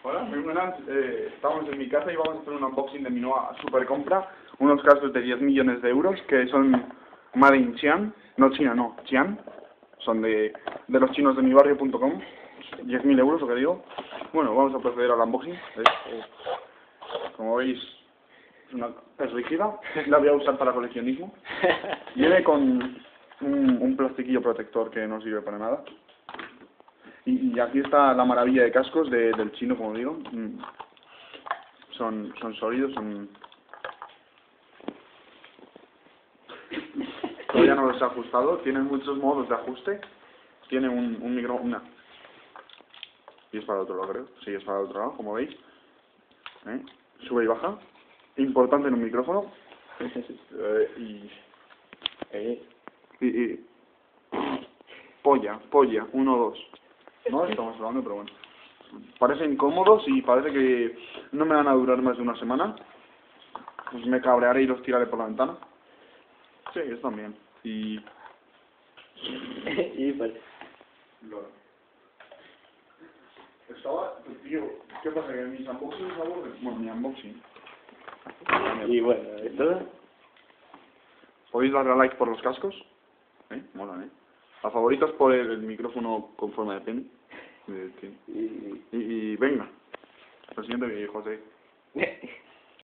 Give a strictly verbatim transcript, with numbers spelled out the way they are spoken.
Hola, muy buenas. Eh, estamos en mi casa y vamos a hacer un unboxing de mi nueva super compra. Unos cascos de diez millones de euros que son Made in Xi'an. No China, no, Xi'an. Son de, de los chinos de mi barrio punto com. diez mil euros, lo que digo. Bueno, vamos a proceder al unboxing. Es, es, como veis, es una es rígida. La voy a usar para coleccionismo. Viene con un, un plastiquillo protector que no sirve para nada. Y, y aquí está la maravilla de cascos de, del chino, como digo. Mm. Son, son sólidos, son... Todavía no los he ajustado. Tienen muchos modos de ajuste. Tiene un, un micro... Una. Y es para el otro lado, creo. Sí, es para el otro lado, como veis. ¿Eh? Sube y baja. Importante en un micrófono. eh, y, eh, y... y... Polla, polla. Uno, dos. No estamos hablando, pero bueno. Parecen cómodos y parece que no me van a durar más de una semana. Pues me cabrearé y los tiraré por la ventana. Sí, están bien. Y... y pues... Estaba... Tío, ¿qué pasa? Que mis unboxings me aburren. Bueno, mi unboxing. Y bueno, ¿esto? ¿Podéis darle a like por los cascos? ¿Eh? Mola, ¿eh? A favoritos por el, el micrófono con forma de pene. Y... Y, y venga. Lo siguiente, José.